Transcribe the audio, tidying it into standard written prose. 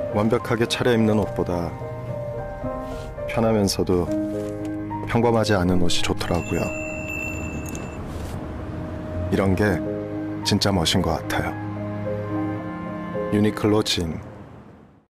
완벽하게 차려입는 옷보다 편하면서도 평범하지 않은 옷이 좋더라고요. 이런 게 진짜 멋인 것 같아요. 유니클로 진.